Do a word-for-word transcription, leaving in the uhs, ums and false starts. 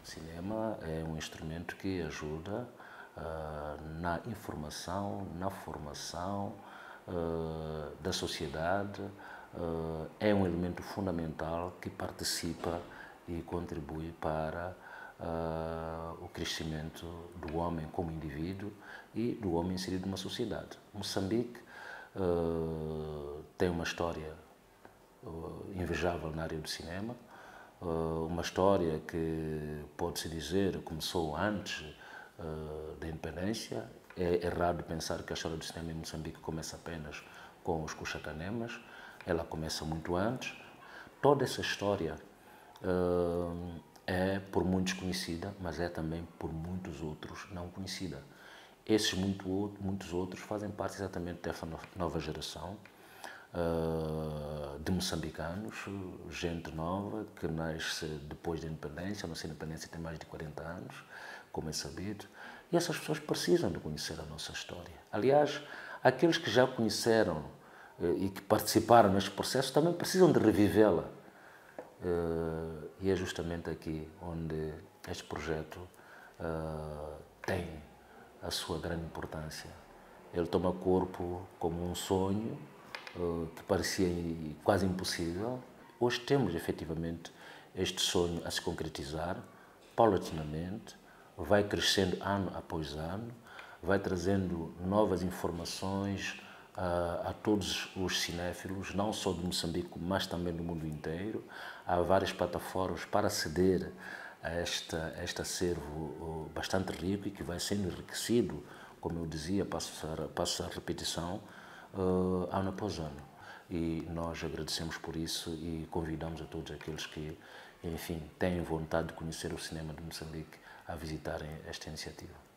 O cinema é um instrumento que ajuda uh, na informação, na formação uh, da sociedade, uh, é um elemento fundamental que participa e contribui para uh, o crescimento do homem como indivíduo e do homem inserido numa sociedade. Moçambique uh, tem uma história uh, invejável na área do cinema, uh, uma história que, pode-se dizer, começou antes uh, da independência. É errado pensar que a história do cinema em Moçambique começa apenas com os Cuxacanemas, ela começa muito antes. Toda essa história uh, é por muitos conhecida, mas é também por muitos outros não conhecida. Esses muito, muitos outros fazem parte exatamente dessa nova geração uh, de moçambicanos, gente nova que nasce depois da independência. A nossa independência tem mais de quarenta anos, como é sabido, e essas pessoas precisam de conhecer a nossa história. Aliás, aqueles que já conheceram uh, e que participaram neste processo também precisam de revivê-la. Uh, e é justamente aqui onde este projeto uh, tem a sua grande importância. Ele toma corpo como um sonho uh, que parecia quase impossível. Hoje temos efetivamente este sonho a se concretizar paulatinamente, vai crescendo ano após ano, vai trazendo novas informações a, a todos os cinéfilos, não só de Moçambique, mas também do mundo inteiro. Há várias plataformas para aceder a este, a este acervo bastante rico e que vai sendo enriquecido, como eu dizia, passo a, passo a repetição, uh, ano após ano. E nós agradecemos por isso e convidamos a todos aqueles que, enfim, têm vontade de conhecer o cinema de Moçambique a visitarem esta iniciativa.